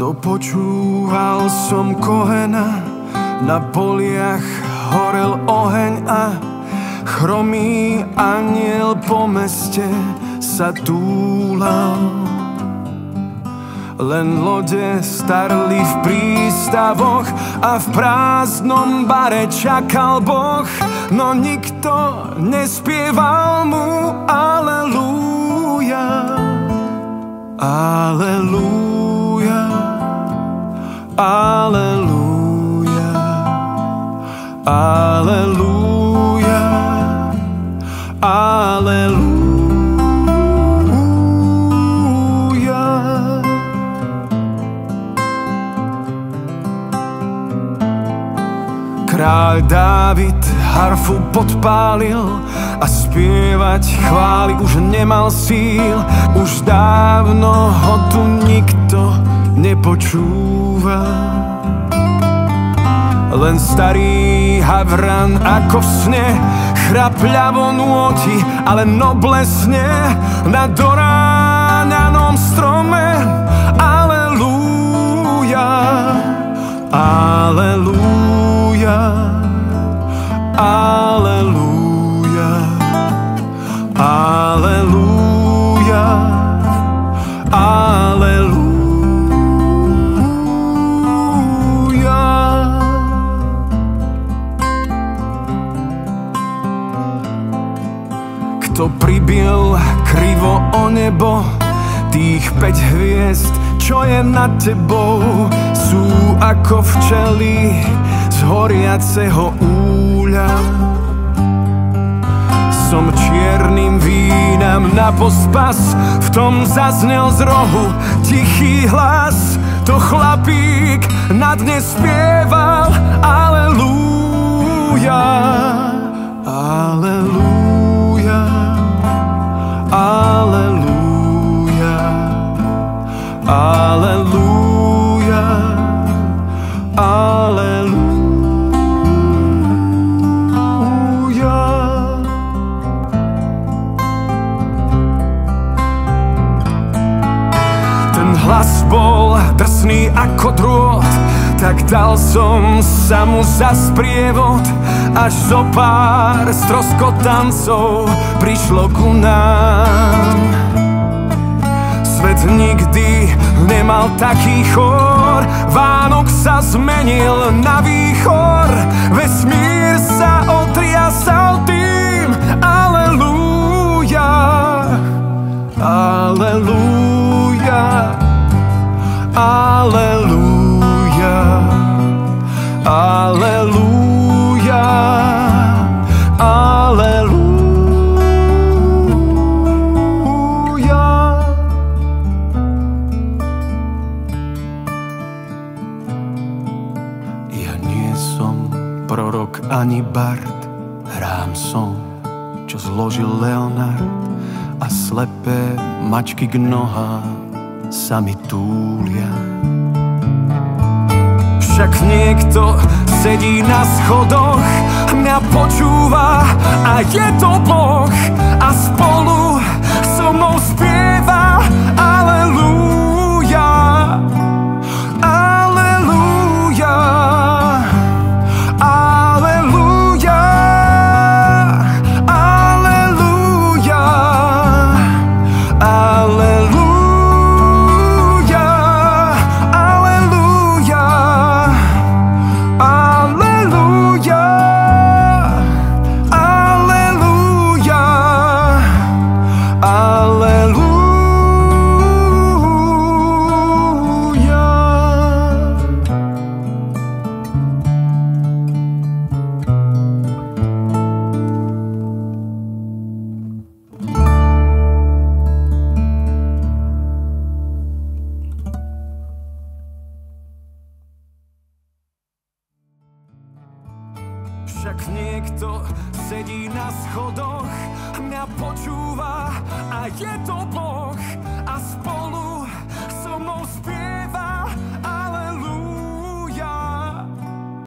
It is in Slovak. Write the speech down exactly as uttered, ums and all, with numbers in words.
Kto počúval som Kohena, na poliach horel oheň a chromý anjel po meste sa túlal. Len lode starli v prístavoch a v prázdnom bare čakal Boh, no nikto nespieval mu Aleluja, Aleluja, Aleluja, Aleluja, Aleluja. Kráľ Dávid harfu podpálil a spievať chvály už nemal síl. Už dávno ho tu nikto nepočúva. Len starý havran ako v sne chrapľavo nôti, ale noblesne na doráňanom strome. Aleluja, Aleluja, Aleluja, Aleluja, Aleluja. Kto pribil krivo o nebo, tých päť hviezd, čo je nad tebou, sú ako včely z horiaceho úľa. Som čiernym vínam na pospas, v tom zaznel z rohu tichý hlas. To chlapík na dne spieval Aleluja, Aleluja, Aleluja, Aleluja, Aleluja. Ten hlas bol drsný ako drôt, tak dal som sa mu za sprievod, až zo pár stroskotancov prišlo ku nám. Svet nikdy nemal taký chór, Vánok sa zmenil na výchor, vesmír sa otriasal tým Aleluja, Aleluja, Aleluja, Aleluja, Aleluja. Prorok ani bard, hrám som, čo zložil Leonard, a slepé mačky k nohám sa mi túlia. Však niekto sedí na schodoch, mňa počúva a je to Boh, a spolu so mnou spieva Aleluja, Aleluja, však niekto sedí na schodoch, mňa počúva a je to Boh, a spolu so mnou spieva